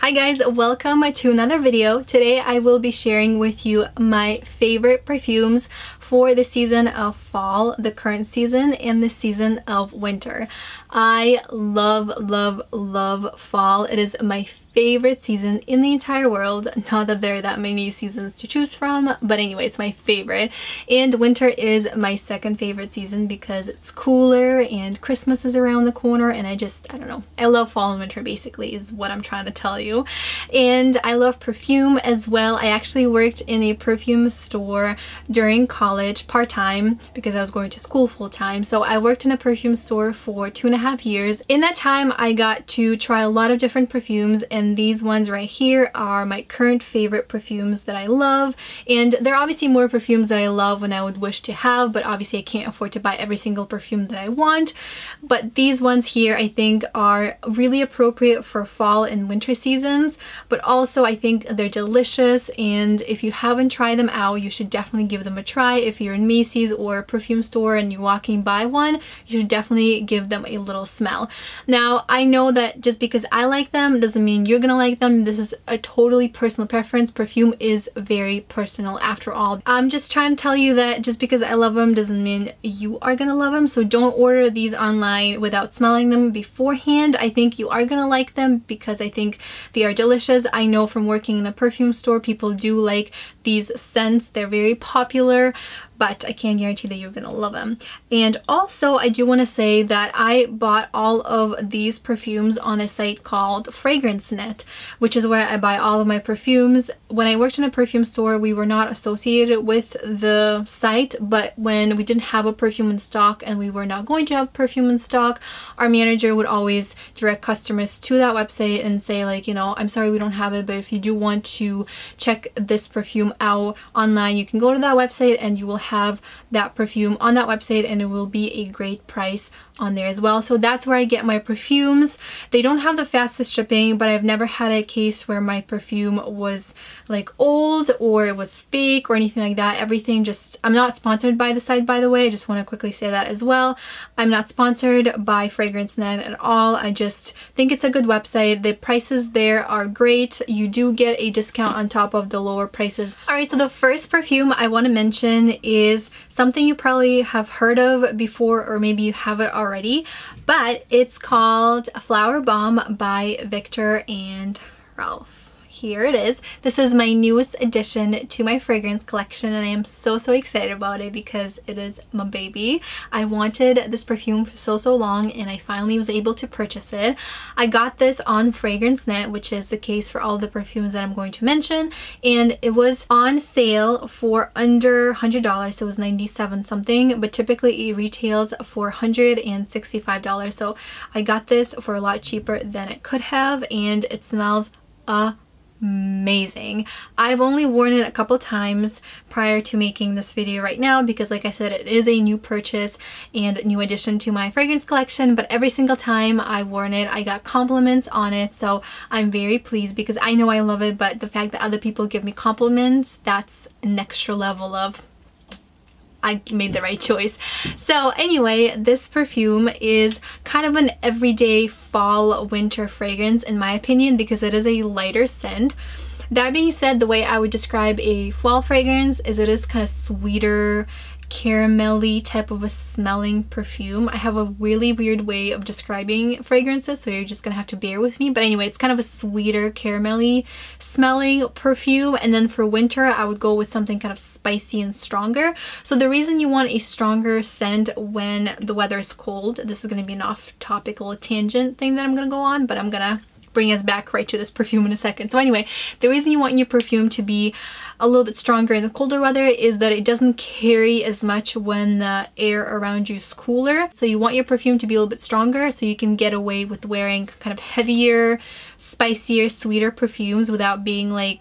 Hi guys, welcome to another video. Today I will be sharing with you my favorite perfumes for the season of fall, the current season, and the season of winter. I love fall. It is my favorite season in the entire world. Not that there are that many seasons to choose from, but anyway, it's my favorite. And winter is my second favorite season because it's cooler and Christmas is around the corner, and I don't know. I love fall and winter basically is what I'm trying to tell you. And I love perfume as well. I actually worked in a perfume store during college part-time because I was going to school full-time. So I worked in a perfume store for 2.5 years. In that time, I got to try a lot of different perfumes, and these ones right here are my current favorite perfumes that I love. And there are obviously more perfumes that I love when I would wish to have, but obviously I can't afford to buy every single perfume that I want. But these ones here I think are really appropriate for fall and winter seasons, but also I think they're delicious, and if you haven't tried them out, you should definitely give them a try. If you're in Macy's or a perfume store and you're walking by one, you should definitely give them a little smell. Now, I know that just because I like them doesn't mean you're gonna like them. This is a totally personal preference. Perfume is very personal after all. I'm just trying to tell you that just because I love them doesn't mean you are gonna love them, so don't order these online without smelling them beforehand. I think you are gonna like them because I think they are delicious. I know from working in a perfume store, people do like these scents. They're very popular, but I can't guarantee that you're gonna love them. And also, I do want to say that I bought all of these perfumes on a site called FragranceNet, which is where I buy all of my perfumes. When I worked in a perfume store, we were not associated with the site, but when we didn't have a perfume in stock and we were not going to have perfume in stock, our manager would always direct customers to that website and say, like, you know, I'm sorry we don't have it, but if you do want to check this perfume out online, you can go to that website and you will have that perfume on that website, and it will be a great price on there as well. So that's where I get my perfumes. They don't have the fastest shipping, but I've never had a case where my perfume was like old or it was fake or anything like that. Everything just, I'm not sponsored by the site, by the way. I just want to quickly say that as well. I'm not sponsored by FragranceNet at all. I just think it's a good website. The prices there are great. You do get a discount on top of the lower prices. Alright, so the first perfume I want to mention is something you probably have heard of before, or maybe you have it already, but it's called Flower Bomb by Viktor and Rolf. Here it is. This is my newest addition to my fragrance collection, and I am so excited about it because it is my baby. I wanted this perfume for so long, and I finally was able to purchase it. I got this on FragranceNet, which is the case for all the perfumes that I'm going to mention, and it was on sale for under $100, so it was 97 something, but typically it retails for $165. So I got this for a lot cheaper than it could have, and it smells amazing. I've only worn it a couple times prior to making this video right now because, like I said, it is a new purchase and new addition to my fragrance collection, but every single time I've worn it, I got compliments on it, so I'm very pleased because I know I love it, but the fact that other people give me compliments, that's an extra level of I made the right choice. So anyway, this perfume is kind of an everyday fall winter fragrance in my opinion because it is a lighter scent. That being said, the way I would describe a fall fragrance is it is kind of sweeter, caramelly type of a smelling perfume. I have a really weird way of describing fragrances, so you're just gonna have to bear with me. But anyway, it's kind of a sweeter, caramelly smelling perfume. And then for winter, I would go with something kind of spicy and stronger. So the reason you want a stronger scent when the weather is cold, this is gonna be an off-topic little tangent thing that I'm gonna go on, but I'm gonna bring us back right to this perfume in a second. So anyway, the reason you want your perfume to be a little bit stronger in the colder weather is that it doesn't carry as much when the air around you is cooler. So you want your perfume to be a little bit stronger so you can get away with wearing kind of heavier, spicier, sweeter perfumes without being like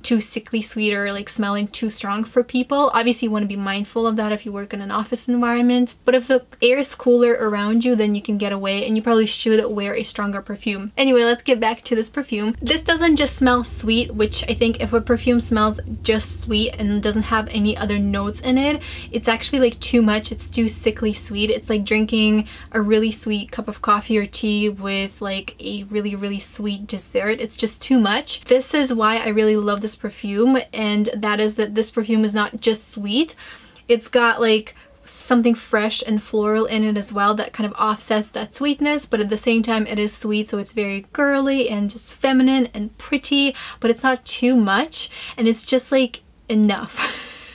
too sickly sweet or like smelling too strong for people. Obviously you want to be mindful of that if you work in an office environment, but if the air is cooler around you, then you can get away, and you probably should wear a stronger perfume. Anyway, let's get back to this perfume. This doesn't just smell sweet, which I think if a perfume smells just sweet and doesn't have any other notes in it, it's actually like too much. It's too sickly sweet. It's like drinking a really sweet cup of coffee or tea with like a really sweet dessert. It's just too much. This is why I really love this perfume, and that is that this perfume is not just sweet. It's got like something fresh and floral in it as well that kind of offsets that sweetness, but at the same time it is sweet, so it's very girly and just feminine and pretty, but it's not too much, and it's just like enough.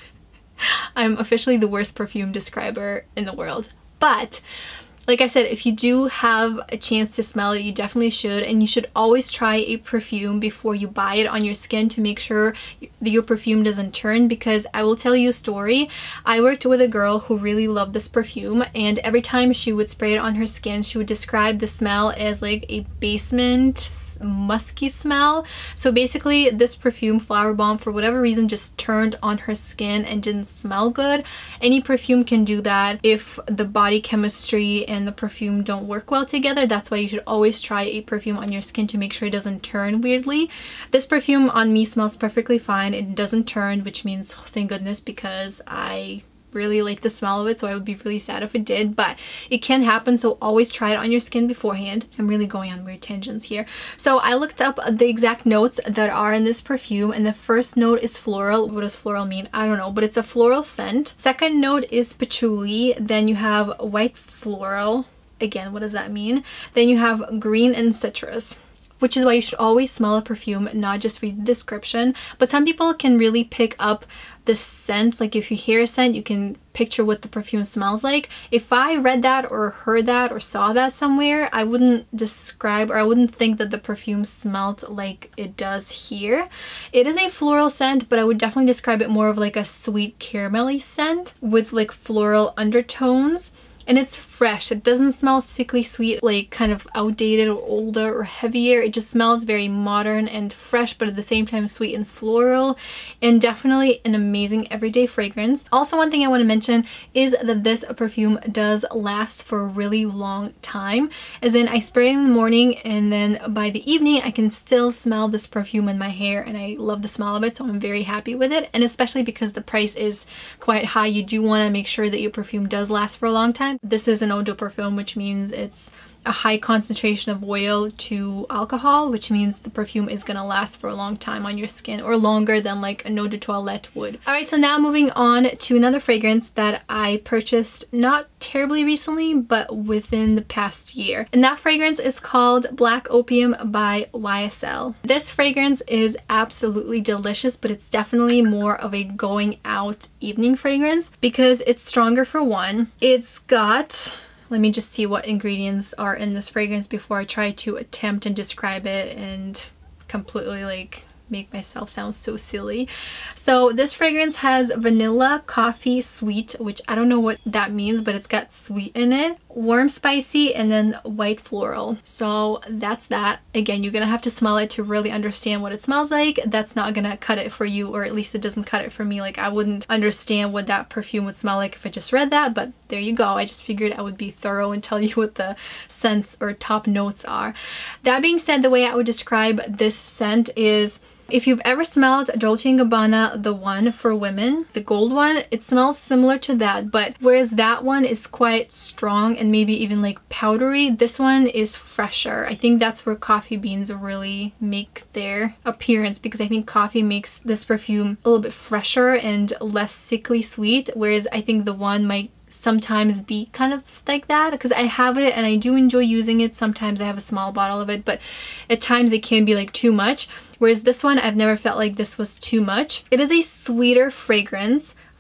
I'm officially the worst perfume describer in the world, but like I said, if you do have a chance to smell it, you definitely should, and you should always try a perfume before you buy it on your skin to make sure that your perfume doesn't turn, because I will tell you a story. I worked with a girl who really loved this perfume, and every time she would spray it on her skin, she would describe the smell as like a basement musky smell. So basically this perfume, Flower Bomb, for whatever reason just turned on her skin and didn't smell good. Any perfume can do that if the body chemistry and the perfume don't work well together. That's why you should always try a perfume on your skin to make sure it doesn't turn weirdly. This perfume on me smells perfectly fine. It doesn't turn, which means oh, thank goodness, because I really like the smell of it, so I would be really sad if it did, but it can happen, so always try it on your skin beforehand. I'm really going on weird tangents here. So I looked up the exact notes that are in this perfume, and the first note is floral. What does floral mean? I don't know, but it's a floral scent. Second note is patchouli. Then you have white floral. Again, what does that mean? Then you have green and citrus, which is why you should always smell a perfume, not just read the description. But some people can really pick up the scent. Like if you hear a scent, you can picture what the perfume smells like. If I read that or heard that or saw that somewhere, I wouldn't describe, or I wouldn't think that the perfume smelled like it does here. It is a floral scent, but I would definitely describe it more of like a sweet caramelly scent with like floral undertones. And it's fresh. It doesn't smell sickly sweet, like kind of outdated or older or heavier. It just smells very modern and fresh, but at the same time sweet and floral, and definitely an amazing everyday fragrance. Also, one thing I want to mention is that this perfume does last for a really long time, as in I spray it in the morning and then by the evening I can still smell this perfume in my hair, and I love the smell of it, so I'm very happy with it. And especially because the price is quite high, you do want to make sure that your perfume does last for a long time. This is an eau de parfum, which means it's a high concentration of oil to alcohol, which means the perfume is gonna last for a long time on your skin, or longer than like an eau de toilette would. Alright, so now moving on to another fragrance that I purchased not terribly recently, but within the past year. And that fragrance is called Black Opium by YSL. This fragrance is absolutely delicious, but it's definitely more of a going out evening fragrance because it's stronger for one. It's got, let me just see what ingredients are in this fragrance before I try to attempt and describe it and completely like make myself sound so silly. So this fragrance has vanilla, coffee, sweet, which I don't know what that means, but it's got sweet in it, warm spicy, and then white floral. So that's that. Again, you're gonna have to smell it to really understand what it smells like. That's not gonna cut it for you, or at least it doesn't cut it for me. Like I wouldn't understand what that perfume would smell like if I just read that, but there you go. I just figured I would be thorough and tell you what the scents or top notes are. That being said, the way I would describe this scent is, if you've ever smelled Dolce & Gabbana, the one for women, the gold one, it smells similar to that, but whereas that one is quite strong and maybe even like powdery, this one is fresher. I think that's where coffee beans really make their appearance, because I think coffee makes this perfume a little bit fresher and less sickly sweet, whereas I think the one might sometimes be kind of like that, because I have it and I do enjoy using it. Sometimes I have a small bottle of it, but at times it can be like too much, whereas this one I've never felt like this was too much. It is a sweeter fragrance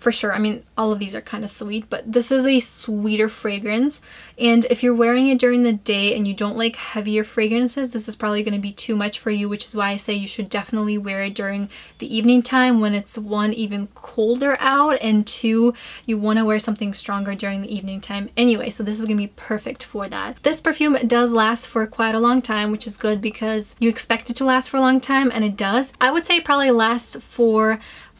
for sure. I mean, all of these are kind of sweet, but this is a sweeter fragrance. And if you're wearing it during the day and you don't like heavier fragrances, this is probably going to be too much for you, which is why I say you should definitely wear it during the evening time when it's one, even colder out, and two, you want to wear something stronger during the evening time anyway. So this is going to be perfect for that. This perfume does last for quite a long time, which is good because you expect it to last for a long time, and it does. I would say it probably lasts for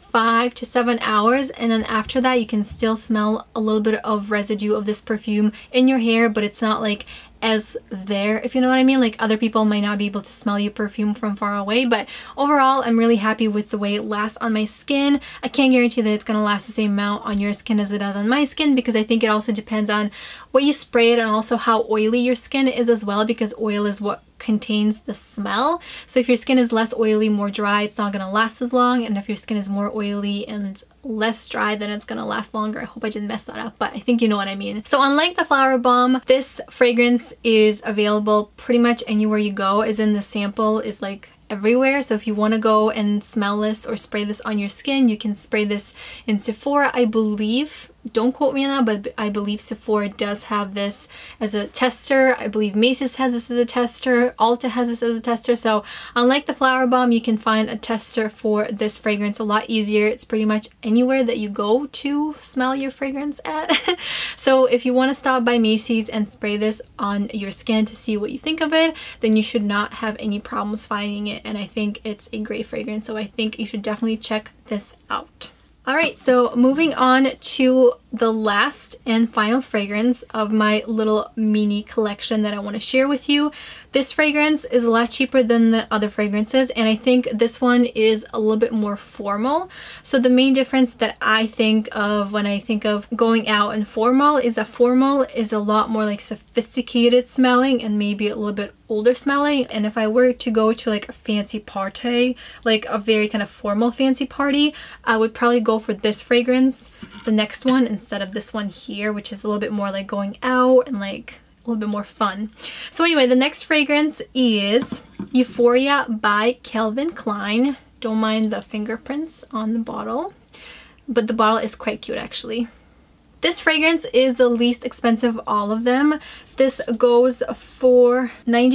5 to 7 hours, and then after that you can still smell a little bit of residue of this perfume in your hair, but it's not like as there, if you know what I mean. Like, other people might not be able to smell your perfume from far away, but overall I'm really happy with the way it lasts on my skin. I can't guarantee that it's going to last the same amount on your skin as it does on my skin, because I think it also depends on what you spray it and also how oily your skin is as well, because oil is what contains the smell. So if your skin is less oily, more dry, it's not going to last as long, and if your skin is more oily and less dry, then it's gonna last longer. I hope I didn't mess that up, but I think you know what I mean. So unlike the Flower Bomb, this fragrance is available pretty much anywhere you go, as in the sample is like everywhere. So if you want to go and smell this or spray this on your skin, you can spray this in Sephora, I believe. Don't quote me on that, but I believe Sephora does have this as a tester. I believe Macy's has this as a tester. Ulta has this as a tester. So unlike the Flower Bomb, you can find a tester for this fragrance a lot easier. It's pretty much anywhere that you go to smell your fragrance at. So if you want to stop by Macy's and spray this on your skin to see what you think of it, then you should not have any problems finding it. And I think it's a great fragrance. So I think you should definitely check this out. Alright, so moving on to the last and final fragrance of my little mini collection that I want to share with you. This fragrance is a lot cheaper than the other fragrances, and I think this one is a little bit more formal. So the main difference that I think of when I think of going out and formal is that formal is a lot more like sophisticated smelling and maybe a little bit older smelling. And if I were to go to like a fancy party, like a very kind of formal fancy party, I would probably go for this fragrance, the next one, instead of this one here, which is a little bit more like going out and like a little bit more fun. So anyway, the next fragrance is Euphoria by Calvin Klein. Don't mind the fingerprints on the bottle, but the bottle is quite cute actually. This fragrance is the least expensive of all of them. This goes for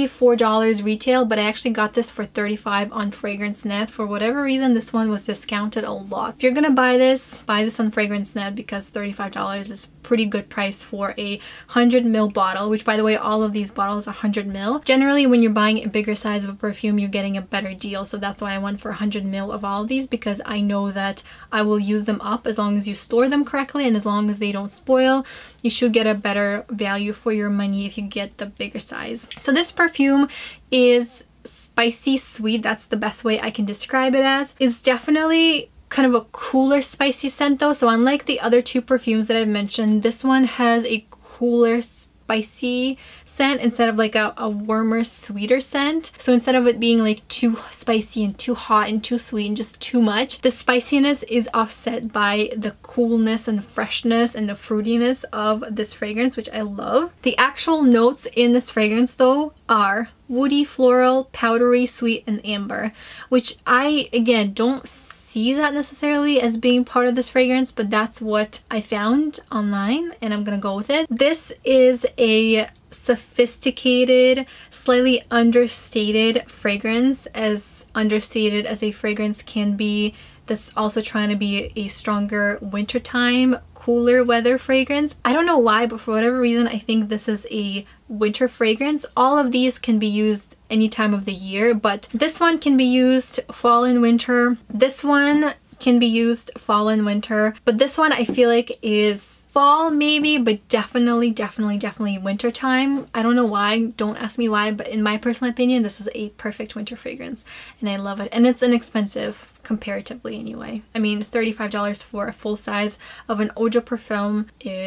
$94 retail, but I actually got this for $35 on FragranceNet. For whatever reason, this one was discounted a lot. If you're gonna buy this on FragranceNet, because $35 is pretty good price for a 100 ml bottle, which by the way, all of these bottles are 100 ml. Generally, when you're buying a bigger size of a perfume, you're getting a better deal. So that's why I went for 100 ml of all of these, because I know that I will use them up as long as you store them correctly, and as long as they don't spoil, you should get a better value for your money if you get the bigger size. So this perfume is spicy sweet. That's the best way I can describe it as. It's definitely kind of a cooler spicy scent though. So unlike the other two perfumes that I've mentioned, this one has a cooler spicy scent instead of like a warmer, sweeter scent. So instead of it being like too spicy and too hot and too sweet and just too much, the spiciness is offset by the coolness and freshness and the fruitiness of this fragrance, which I love. The actual notes in this fragrance though are woody, floral, powdery, sweet, and amber, which I, again, don't see that necessarily as being part of this fragrance, but that's what I found online and I'm gonna go with it. This is a sophisticated, slightly understated fragrance, as understated as a fragrance can be, that's also trying to be a stronger wintertime, cooler weather fragrance. I don't know why, but for whatever reason, I think this is a winter fragrance. All of these can be used any time of the year, but this one can be used fall and winter. This one can be used fall and winter, but this one I feel like is fall maybe, but definitely winter time. I don't know why, don't ask me why, but in my personal opinion, this is a perfect winter fragrance and I love it. And it's inexpensive comparatively anyway. I mean, $35 for a full size of an eau de parfum is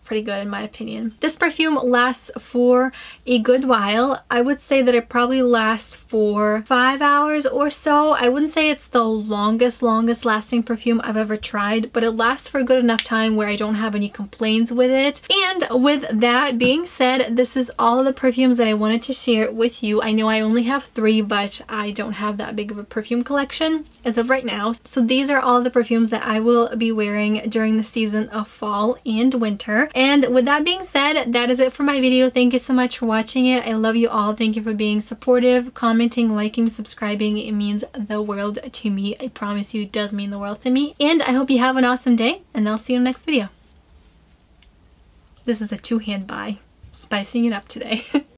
pretty good in my opinion. This perfume lasts for a good while. I would say that it probably lasts for 5 hours or so. I wouldn't say it's the longest lasting perfume I've ever tried, but it lasts for a good enough time where I don't have any complaints with it. And with that being said, this is all of the perfumes that I wanted to share with you. I know I only have 3, but I don't have that big of a perfume collection as of right now. So these are all the perfumes that I will be wearing during the season of fall and winter. And with that being said, that is it for my video. Thank you so much for watching it. I love you all. Thank you for being supportive, commenting, liking, subscribing. It means the world to me. I promise you, it does mean the world to me. And I hope you have an awesome day, and I'll see you in the next video. This is a 2-hand buy. Spicing it up today.